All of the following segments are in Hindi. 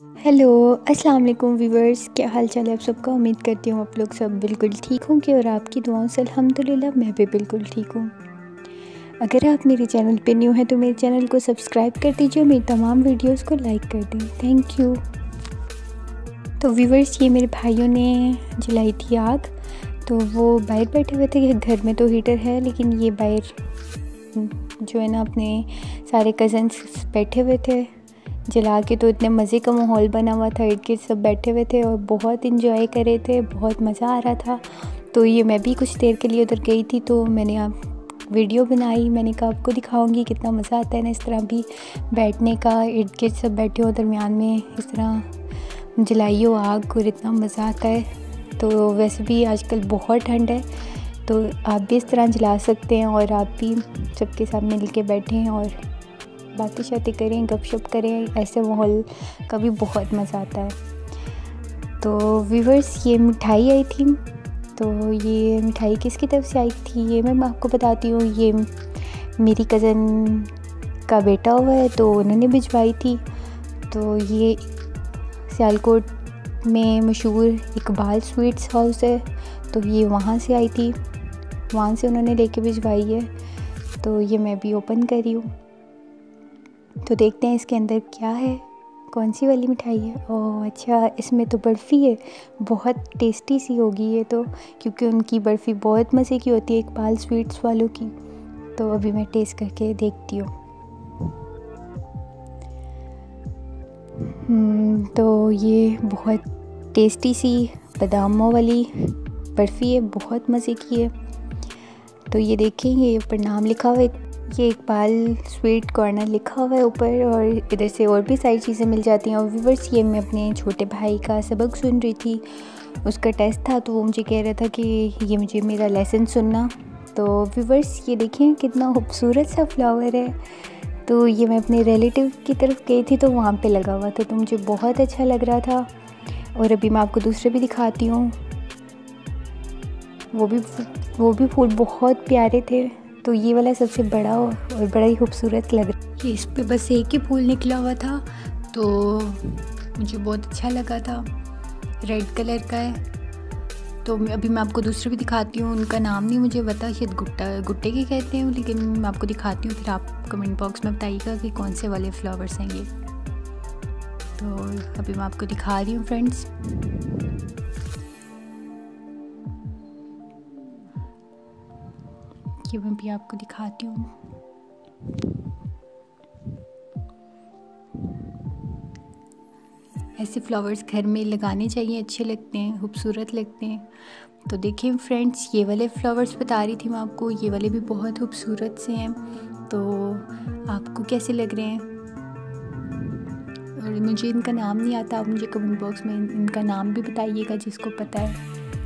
हेलो, अस्सलाम वालेकुम व्यूवर्स, क्या हाल चाल है आप सबका। उम्मीद करती हूँ आप लोग सब बिल्कुल ठीक होंगे और आपकी दुआओं से अल्हम्दुलिल्लाह मैं भी बिल्कुल ठीक हूँ। अगर आप मेरे चैनल पे न्यू हैं तो मेरे चैनल को सब्सक्राइब कर दीजिए, मेरी तमाम वीडियोस को लाइक कर दें। Thank you. तो व्यूवर्स, ये मेरे भाइयों ने जलाई थी आग। तो वो बाहर बैठे हुए थे, घर में तो हीटर है लेकिन ये बाहर जो है ना अपने सारे कज़न्स बैठे हुए थे जला के। तो इतने मज़े का माहौल बना हुआ था, इर्द गिर्द सब बैठे हुए थे और बहुत इंजॉय कर रहे थे, बहुत मज़ा आ रहा था। तो ये मैं भी कुछ देर के लिए उधर गई थी तो मैंने आप वीडियो बनाई। मैंने कहा आपको दिखाऊंगी कितना मज़ा आता है ना इस तरह भी बैठने का, इर्द गिर्द सब बैठे हो दरमियान में इस तरह जलाई हो आग और इतना मज़ा आता है। तो वैसे भी आजकल बहुत ठंड है तो आप भी इस तरह जला सकते हैं और आप भी सबके साथ मिल के बैठें और बातें शातें करें, गपशप करें। ऐसे माहौल का भी बहुत मज़ा आता है। तो व्यूवर्स, ये मिठाई आई थी। तो ये मिठाई किसकी तरफ से आई थी ये मैं आपको बताती हूँ। ये मेरी कज़न का बेटा हुआ है तो उन्होंने भिजवाई थी। तो ये सियालकोट में मशहूर इकबाल स्वीट्स हाउस है तो ये वहाँ से आई थी, वहाँ से उन्होंने लेके भिजवाई है। तो ये मैं भी ओपन कर रही हूँ तो देखते हैं इसके अंदर क्या है, कौन सी वाली मिठाई है। ओह अच्छा, इसमें तो बर्फ़ी है। बहुत टेस्टी सी होगी ये तो, क्योंकि उनकी बर्फ़ी बहुत मज़े की होती है इकबाल स्वीट्स वालों की। तो अभी मैं टेस्ट करके देखती हूँ। तो ये बहुत टेस्टी सी बादामों वाली बर्फ़ी है, बहुत मज़े की है। तो ये देखें, ये ऊपर नाम लिखा हुआ है, ये इकबाल स्वीट कॉर्नर लिखा हुआ है ऊपर, और इधर से और भी सारी चीज़ें मिल जाती हैं। और व्यूवर्स, ये मैं अपने छोटे भाई का सबक सुन रही थी, उसका टेस्ट था तो वो मुझे कह रहा था कि ये मुझे मेरा लेसन सुनना। तो व्यूवर्स, ये देखें कितना खूबसूरत सा फ्लावर है। तो ये मैं अपने रिलेटिव की तरफ गई थी तो वहाँ पे लगा हुआ था तो मुझे बहुत अच्छा लग रहा था। और अभी मैं आपको दूसरे भी दिखाती हूँ, वो भी फूल बहुत प्यारे थे। तो ये वाला सबसे बड़ा और बड़ा ही खूबसूरत लग रहा है। इस पे बस एक ही फूल निकला हुआ था तो मुझे बहुत अच्छा लगा था, रेड कलर का है। तो अभी मैं आपको दूसरे भी दिखाती हूँ, उनका नाम नहीं मुझे पता, शायद गुट्टे के कहते हैं, लेकिन मैं आपको दिखाती हूँ, फिर आप कमेंट बॉक्स में बताइएगा कि कौन से वाले फ्लावर्स हैं ये। तो अभी मैं आपको दिखा रही हूँ फ्रेंड्स। ये मैं भी आपको दिखाती हूँ। ऐसे फ्लावर्स घर में लगाने चाहिए, अच्छे लगते हैं, खूबसूरत लगते हैं। तो देखिए फ्रेंड्स, ये वाले फ्लावर्स बता रही थी मैं आपको, ये वाले भी बहुत खूबसूरत से हैं। तो आपको कैसे लग रहे हैं? और मुझे इनका नाम नहीं आता, आप मुझे कमेंट बॉक्स में इनका नाम भी बताइएगा जिसको पता है।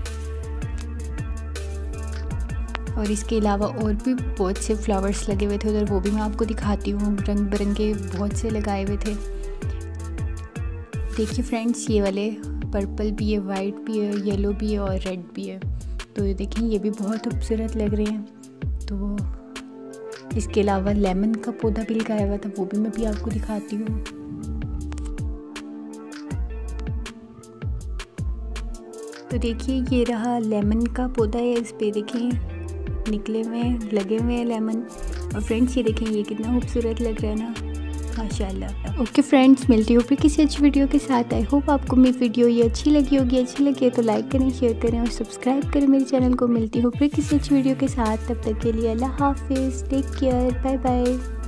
और इसके अलावा और भी बहुत से फ्लावर्स लगे हुए थे उधर, वो भी मैं आपको दिखाती हूँ। रंग बिरंगे बहुत से लगाए हुए थे। देखिए फ्रेंड्स, ये वाले पर्पल भी है, वाइट भी है, येलो भी है और रेड भी है। तो देखिए ये भी बहुत खूबसूरत लग रहे हैं। तो इसके अलावा लेमन का पौधा भी लगाया हुआ था, वो भी मैं भी आपको दिखाती हूँ। तो देखिए ये रहा लेमन का पौधा है, इस पे देखिए निकले हुए हैं, लगे हुए हैं लेमन। और फ्रेंड्स, ये देखें ये कितना खूबसूरत लग रहा है ना, माशाल्लाह। ओके फ्रेंड्स, मिलती हूँ फिर किसी अच्छी वीडियो के साथ। आई होप आपको मेरी वीडियो ये अच्छी लगी होगी। अच्छी लगी तो लाइक करें, शेयर करें और सब्सक्राइब करें मेरे चैनल को। मिलती हूँ फिर किसी अच्छी वीडियो के साथ, तब तक के लिए अल्लाह हाफिज़, टेक केयर, बाय बाय।